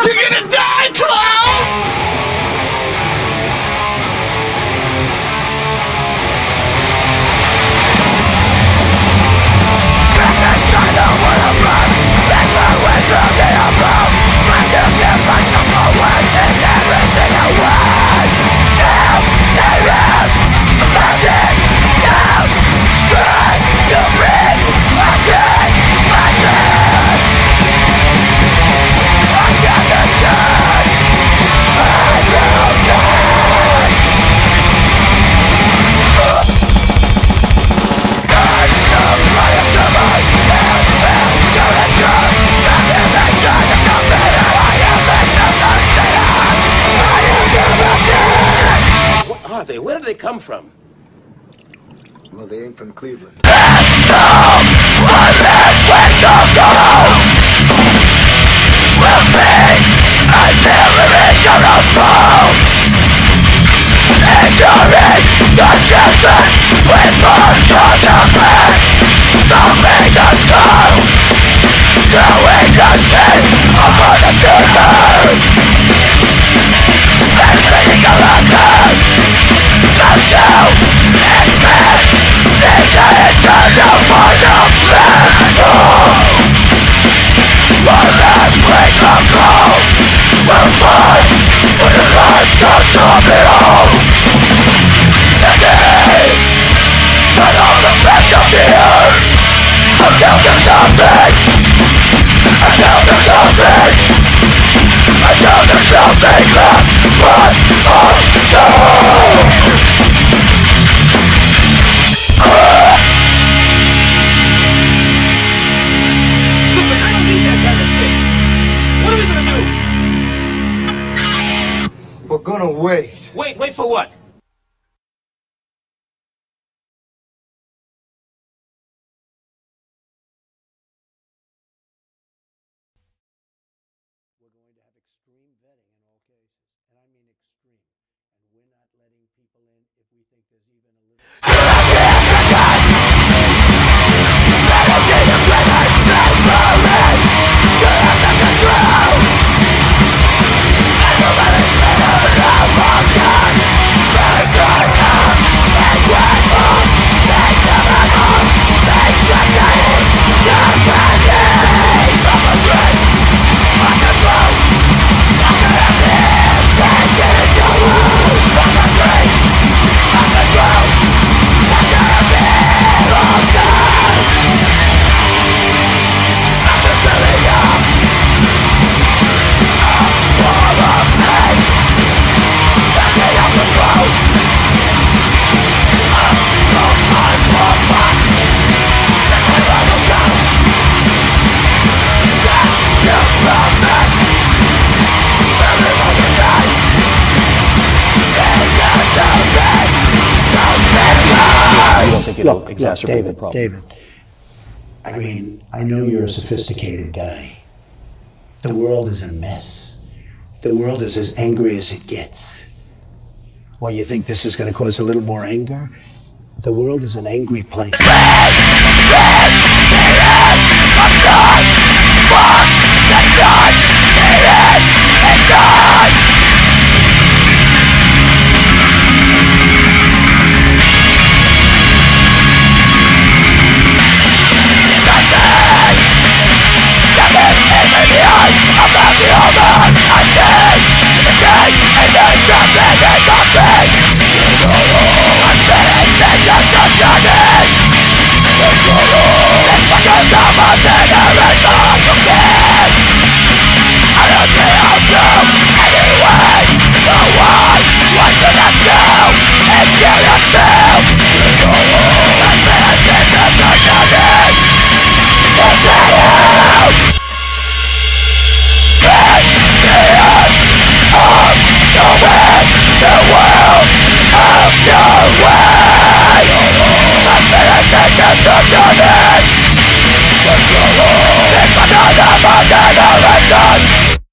You're gonna die, clown! Where do they come from? Well, they ain't from Cleveland. We're gonna wait. Wait for what? We're going to have extreme vetting in all cases, and I mean extreme. And we're not letting people in if we think there's even a little... Look, David, problem. David, I mean, I know you're a sophisticated guy. The world is a mess. The world is as angry as it gets. Well, you think this is going to cause a little more anger? The world is an angry place. It's another generation.